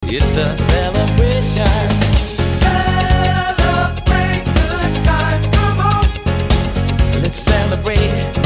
It's a celebration. Celebrate good times, come on. Let's celebrate.